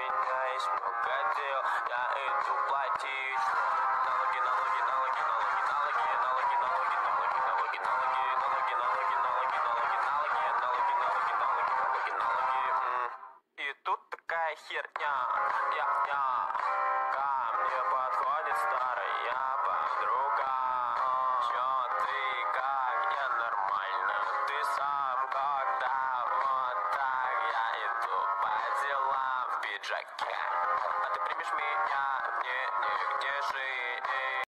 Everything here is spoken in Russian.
меня есть много дел, я иду платить налоги, налоги, налоги, налоги, налоги, налоги, налоги, налоги, налоги, налоги, налоги, налоги, налоги, налоги, налоги, налоги, налоги, налоги, налоги, налоги. И тут такая херня, я ко мне подходит старая подруга. Чё ты, как я нормально, ты сам когда вот так я иду по делам в пиджаке. А ты примешь меня, мне негде жить.